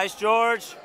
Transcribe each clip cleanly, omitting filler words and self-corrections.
Nice, George.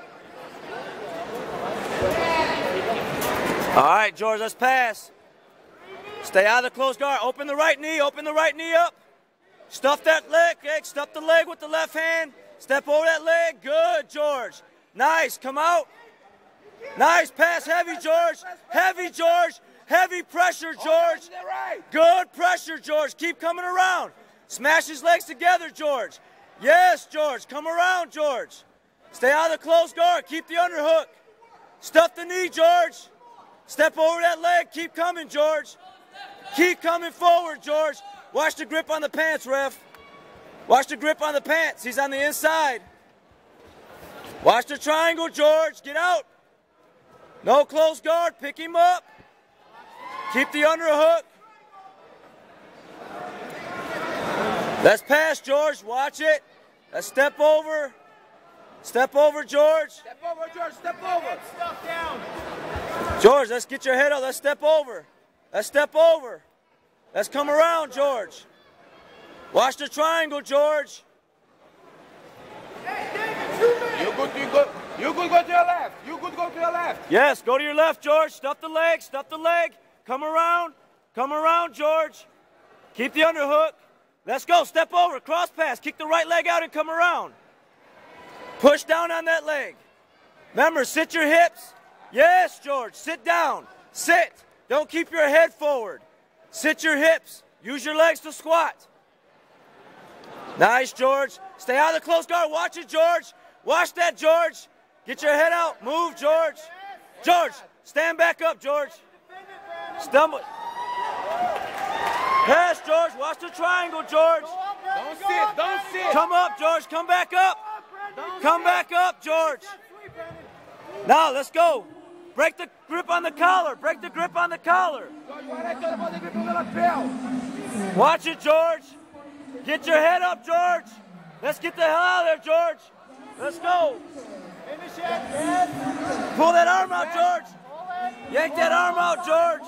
All right, George, let's pass. Stay out of the close guard. Open the right knee. Open the right knee up. Stuff that leg. Okay, stuff the leg with the left hand. Step over that leg. Good, George. Nice. Come out. Nice pass. Heavy, George. Heavy, George. Heavy pressure, George. Good pressure, George. Keep coming around. Smash his legs together, George. Yes, George. Come around, George. Stay out of the close guard. Keep the underhook. Stuff the knee, George. Step over that leg. Keep coming, George. Keep coming forward, George. Watch the grip on the pants, ref. Watch the grip on the pants. He's on the inside. Watch the triangle, George. Get out. No close guard. Pick him up. Keep the underhook. Let's pass, George. Watch it. Let's step over. Step over, George. Step over, George. Step over. Stuff down. George, let's get your head up. Let's step over. Let's step over. Let's come around, George. Watch the triangle, George. Hey, David, 2 minutes. You could go to your left. You could go to your left. Yes, go to your left, George. Stuff the leg. Stuff the leg. Come around. Come around, George. Keep the underhook. Let's go. Step over. Cross pass. Kick the right leg out and come around. Push down on that leg. Remember, sit your hips. Yes, George. Sit down. Sit. Don't keep your head forward. Sit your hips. Use your legs to squat. Nice, George. Stay out of the close guard. Watch it, George. Watch that, George. Get your head out. Move, George. George, stand back up, George. Stumble. Pass, George. Watch the triangle, George. Don't sit. Don't sit. Come up, George. Come back up. Come back up, George. Now, let's go. Break the grip on the collar. Break the grip on the collar. Watch it, George. Get your head up, George. Let's get the hell out of there, George. Let's go. Pull that arm out, George. Yank that arm out, George.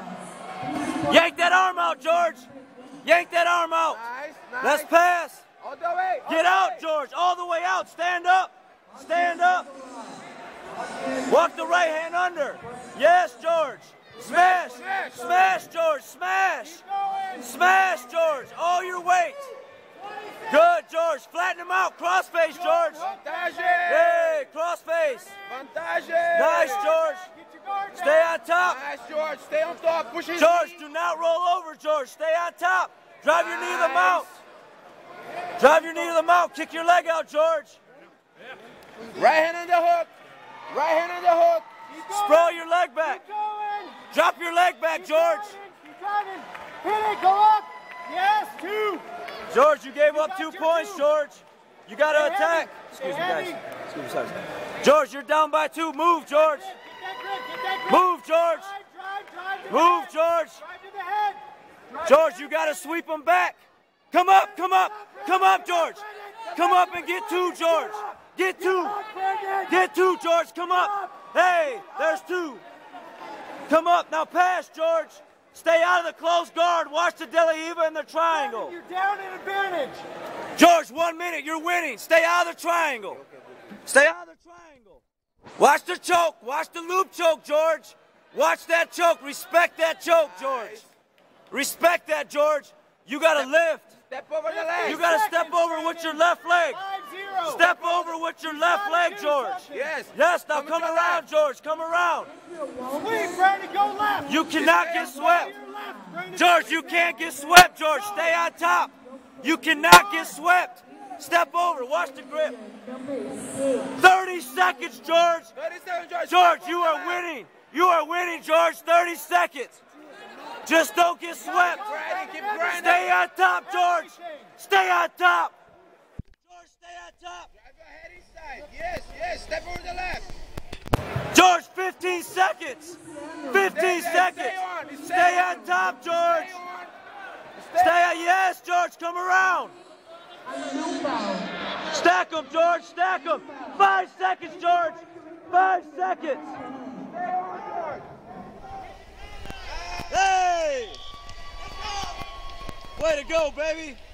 Yank that arm out, George. Yank that arm out. Let's pass. Get out, George. All the way out. Stand up. Stand up. Walk the right hand under. Yes, George. Smash. Smash, George. Smash. Smash, George. All your weight. Good, George. Flatten him out. Cross face, George. Hey, cross face. Nice, George. Stay on top. Nice, George. Stay on top. Push his George, knee. do not roll over, George. Stay on top. Drive your knee to the mount. Drive your knee to the mount. Kick your leg out, George. Right hand on the hook. Right hand on the hook. Sprawl your leg back. Drop your leg back, George. Keep driving. Hit it. Go up. Yes, 2. George, you gave up 2 points, George. You got to attack. Excuse me, guys. Excuse me, sorry. George, you're down by 2. Move, George. Move, George. Move, George. George, you got to sweep them back. Come up, come up. Come up, George. Come up and get 2, George. Get 2. Get 2, George. Come up. Hey, there's 2. Come up. Now pass, George. Stay out of the close guard. Watch the De La Riva in the triangle. You're down in advantage. George, 1 minute. You're winning. Stay out of the triangle. Stay out of the triangle. Watch the choke. Watch the loop choke, George. Watch that choke. Respect that choke, George. Respect that, George. You got to lift. Step over the leg. You got to step over with your left leg. 5-0. Step over with your left leg, George. Yes. Yes, now come around, George. Come around. Sweep, Brandon, go left. You cannot get swept. Your left, Brandon. George, you can't get swept, George. Stay on top. You cannot get swept. Step over. Watch the grip. 30 seconds, George. 30 seconds, George. George, you are winning. You are winning, George. 30 seconds. Just don't get swept. Keep grinding. Stay on top, George. Stay on top. George, stay on top. Drive your head inside. Yes, yes. Step over the left. George, 15 seconds. 15 seconds. Stay on top, George. Stay on. Yes, George, come around. Stack them, George. Stack them. 5 seconds, George. 5 seconds. Hey! Way to go, baby.